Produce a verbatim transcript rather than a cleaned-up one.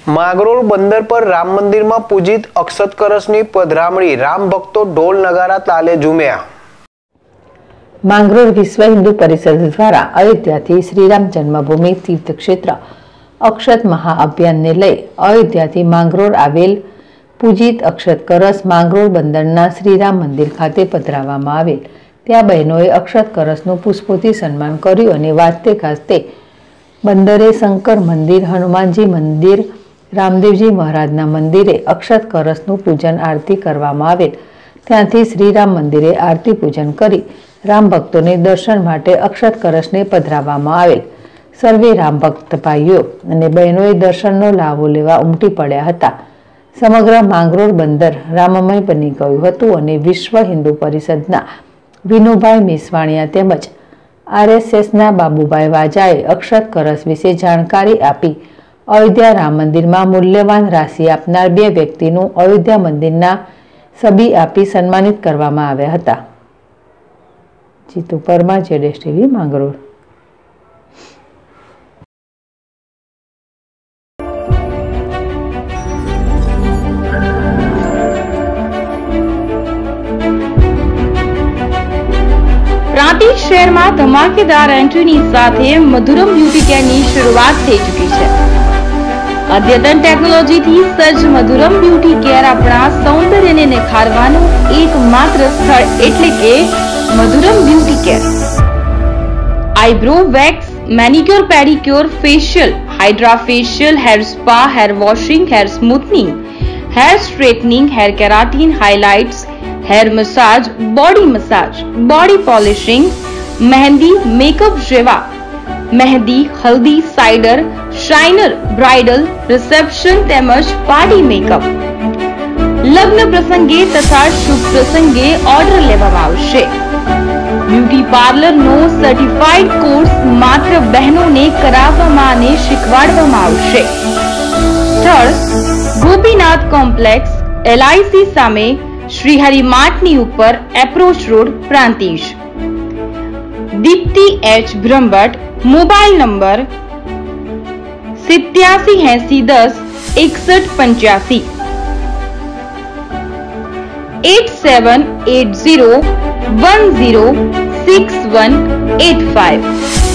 માંગરોળ બંદર પર રામ મંદિરમાં પૂજિત અક્ષત કળશની પધરામણી રામ ભક્તો ઢોલ નગારા તાલે ઝૂમ્યા। માંગરોળ વિશ્વ હિન્દુ પરિષદ દ્વારા અયોધ્યાથી શ્રીરામ જન્મભૂમિ તીર્થ ક્ષેત્ર અક્ષત મહાઅભિયાનને લઈ અયોધ્યાથી માંગરોળ આવેલ પૂજિત અક્ષત કળશ માંગરોળ બંદરના શ્રીરામ મંદિર ખાતે પધરાવવામાં આવેલ। ત્યાં બહેનોએ અક્ષત કળશનું પુષ્પોથી સન્માન કર્યું અને વાજતે ગાજતે બંદરે શંકર મંદિર, હનુમાનજી મંદિર, રામદેવજી મહારાજના મંદિરે અક્ષત કળશનું પૂજન આરતી કરવામાં આવેલ। ત્યાંથી શ્રીરામ મંદિરે આરતી પૂજન કરી રામ ભક્તોને દર્શન માટે અક્ષત કળશને પધરાવવામાં આવેલ। સર્વે રામ ભક્ત ભાઈઓ અને બહેનોએ દર્શનનો લાભો લેવા ઉમટી પડ્યા હતા। સમગ્ર માંગરોળ બંદર રામમય બની ગયું હતું અને વિશ્વ હિન્દુ પરિષદના વિનુભાઈ મેસવાણિયા તેમજ આરએસએસના બાબુભાઈ વાજાએ અક્ષત કળશ વિશે જાણકારી આપી અયોધ્યા રામ મંદિરમાં મૂલ્યવાન રાશિ આપનાર બે વ્યક્તિનું અયોધ્યા મંદિરના છબી આપી સન્માનિત કરવામાં આવ્યા હતા। જીતુ પરમાર, જેડેશ ટીવી, માંગરોળ। પ્રાંતિજ શહેરમાં ધમાકેદાર એન્ટ્રીની સાથે મધુરમ બ્યુટી કેરની શરૂઆત થઈ ચૂકી છે। અદ્યતન ટેકનોલોજીથી સજ્જ મધુરમ બ્યુટી કેર આપણા સૌંદર્યને નિખારવાનું એકમાત્ર સ્થળ એટલે કે Madhuram beauty care. Eyebrow wax, manicure, pedicure, facial, hydra facial, hair spa, hair washing, hair smoothening, hair straightening, hair keratin, highlights, hair massage, body massage, body polishing, mehndi, makeup जेवा मेहंदी, हल्दी, साइडर, शाइनर, ब्राइडल, रिसेप्शन તેમજ party makeup, લગ્ન પ્રસંગે તથા શુભ પ્રસંગે order લેવામાં આવશે। Beauty પાર્લરનો certified course માત્ર બહેનોને કરાવવામાં અને શીખવાડવામાં આવશે। સ્થળ ગોપીનાથ કોમ્પ્લેક્સ, એલઆઈસી સામે, श्रीहरि मार्टनी ऊपर, approach road, Prantij. Dipti H Brahmbhatt, mobile number सित्यासी एसी दस इकसठ पंचासी, eight seven eight zero one zero six one eight five.